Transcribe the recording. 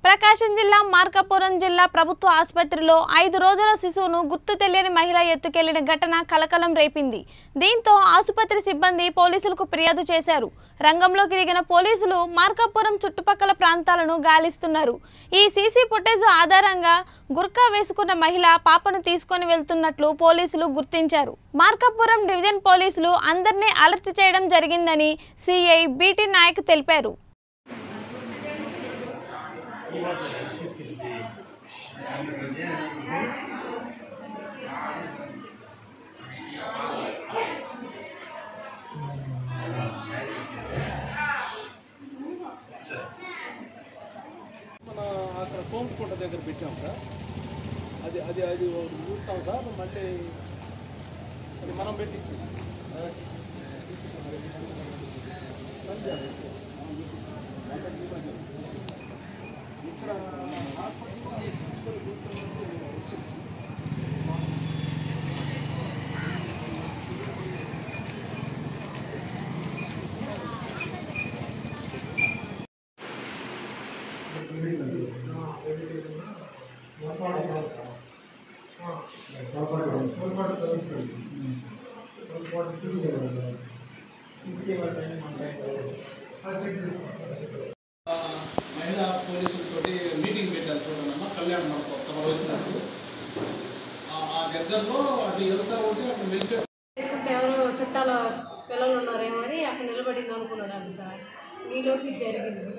ప్రకాశం జిల్లా మార్కాపురం జిల్లా ప్రభుత్వ ఆసుపత్రిలో 5 రోజుల శిశువును గుర్తు తెలియని మహిళ ఎత్తుకెళ్లిన ఘటన కలకలం రేపింది. దీంతో ఆసుపత్రి సిబ్బంది పోలీసులకు ఫిర్యాదు చేశారు. రంగంలోకి దిగిన పోలీసులు మార్కాపురం చుట్టుపక్కల ప్రాంతాలను గాలిస్తున్నారు. ఈ సీసీ ఫుటేజ్ ఆధారంగా గుర్కా వేసుకున్న మహిళ పాపను తీసుకొని వెళ్తున్నట్లు పోలీసులు గుర్తించారు. మార్కాపురం డివిజన్ పోలీసులు అందరినీ అలర్ట్ చేయడం జరిగిందని సిఐ బీటీ నాయక్ తెలిపారు. మన అక్కడ కోంపుకుంట దగ్గర పెట్టాం సార్. అది అది అది చూస్తాం సార్. మళ్ళీ అది మనం పెట్టి ఇక్కడ మహిళా పోలీసులతో మీటింగ్ పెట్టారు చూడమ్మా. కళ్యాణ్ మనకు తమరు వచ్చినప్పుడు ఆ దగ్గరలో అటు వెళ్తా ఉంటే అక్కడ వెళ్ళి ఎవరో చుట్టాల పిల్లలు ఉన్నారేమో అని అక్కడ నిలబడింది అనుకున్నాడు సార్. ఈలోపు జరిగింది.